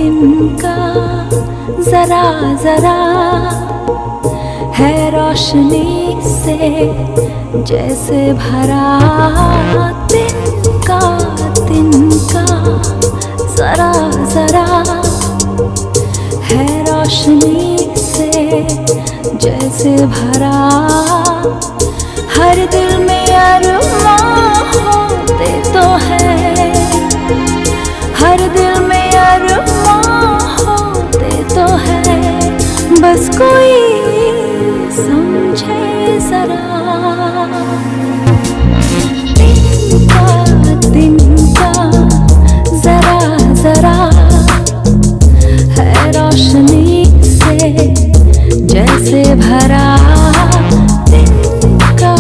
दिन का जरा जरा है रोशनी से जैसे भरा। दिन का जरा जरा है रोशनी से जैसे भरा। हर दिल में अरमां होते तो है, हर दिल में अरमां होते तो है, बस कोई समझे जरा। दिन का जरा जरा है रोशनी से जैसे भरा। दिन का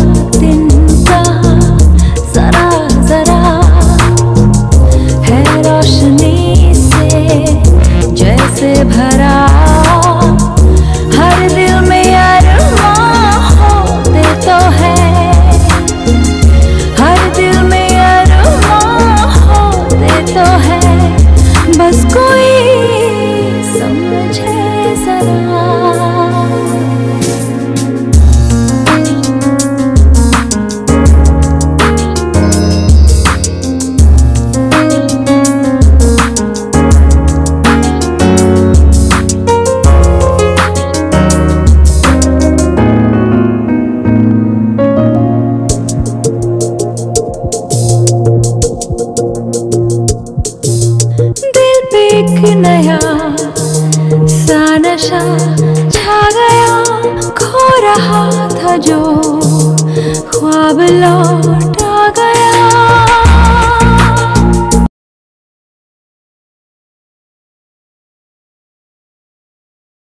जरा जरा है रोशनी से जैसे भरा। हर दिल में अरमां होते तो है, हर दिल में अरमां होते तो है, बस कोई समझे जरा। एक नया सा नशा छा गया, खो रहा था जो ख्वाब लौट